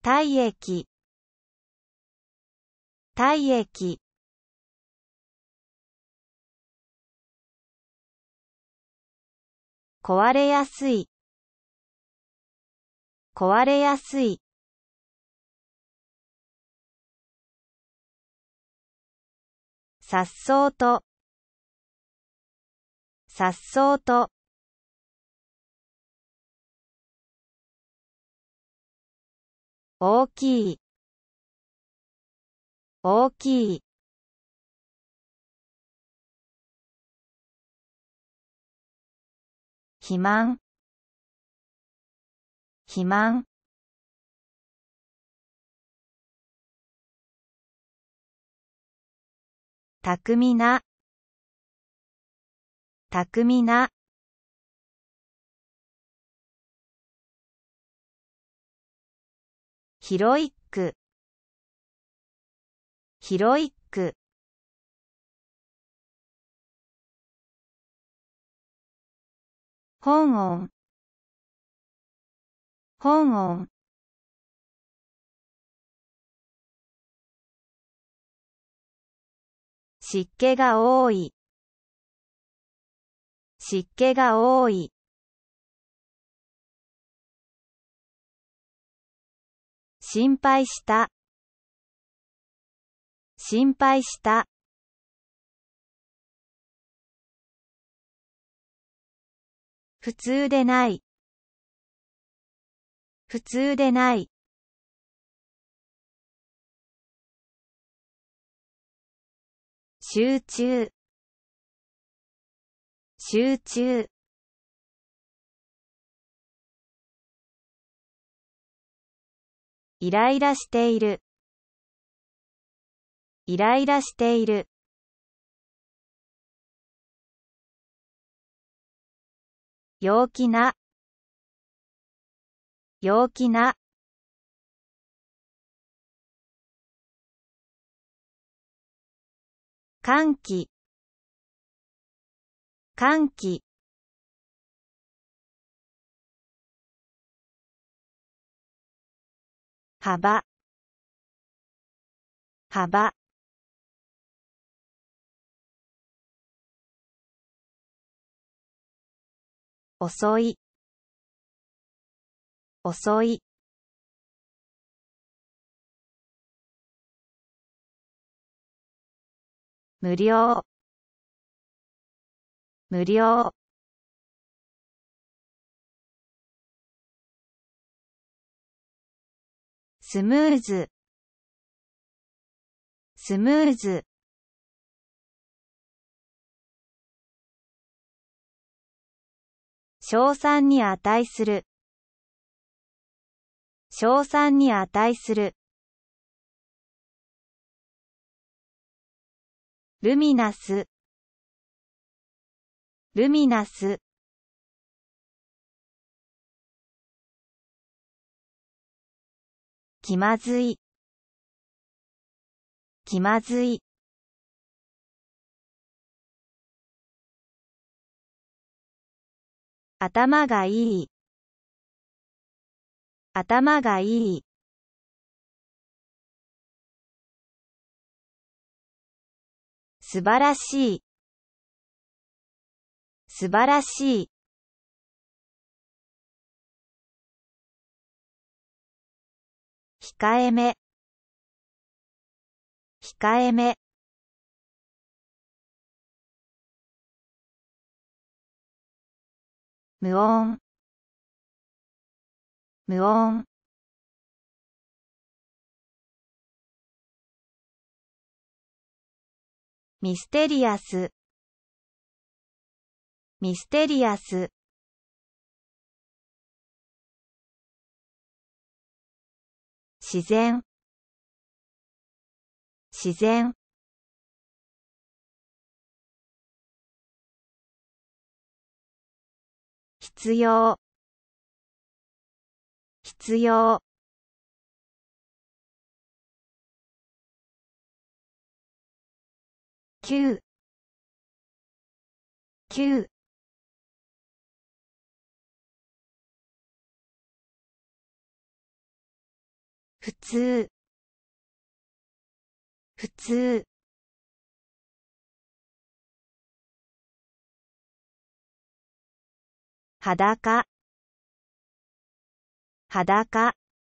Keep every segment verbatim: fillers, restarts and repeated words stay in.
体液、体液。壊れやすい、壊れやすい。さっそうと、さっそうと。大きい、大きい。肥満、肥満。巧みな、巧みな。ヒロイック、ヒロイック。本音、本音。湿気が多い、湿気が多い。心配した、心配した。普通でない、普通でない。集中、集中。イライラしている、イライラしている。陽気な、陽気な。寒気、寒気。幅、幅。遅い、遅い。無料、無料。スムーズ、スムーズ。称賛に値する、称賛に値する。ルミナス、ルミナス。気まずい、気まずい。頭がいい、頭がいい。素晴らしい、素晴らしい。控えめ、控えめ。無音、無音。ミステリアス、ミステリアス。自然、自然。必要、必要。急、急。 普通、普通。裸、裸。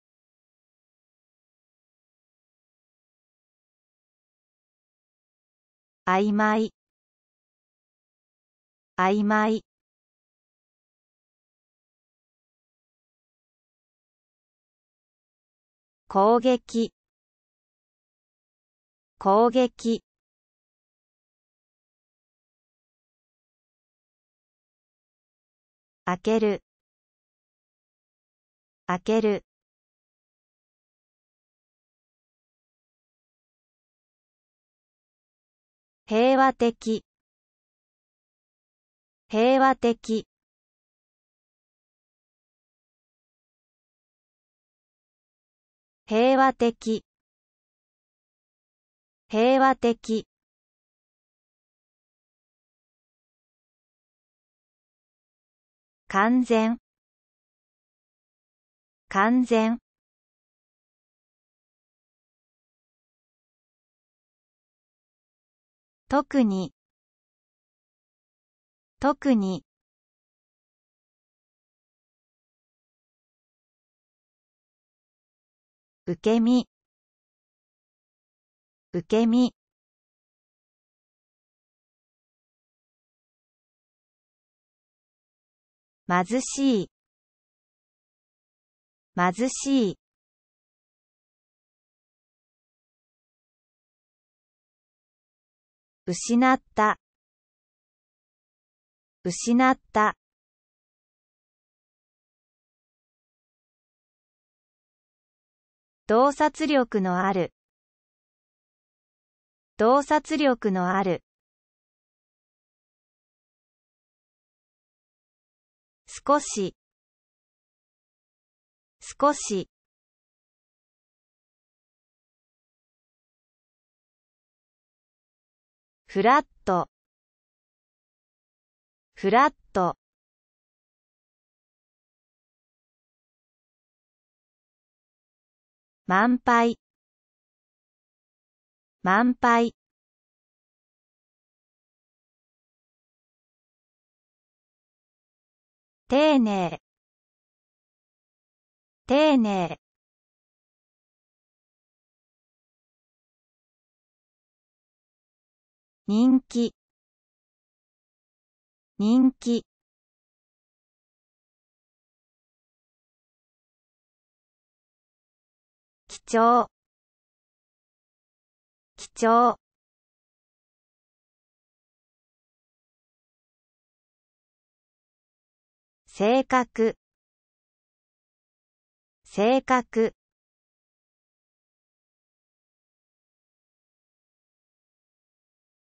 曖昧、曖昧。攻撃、攻撃。開ける、開ける。平和的、平和的。平和的、平和的。完全、完全。特に、特に。受け身、受け身。貧しい、貧しい。失った、失った。洞察力のある、洞察力のある。少し、少し。フラット、フラット。満杯、満杯。丁寧、丁寧。人気、人気。貴重、貴重。性格、性格。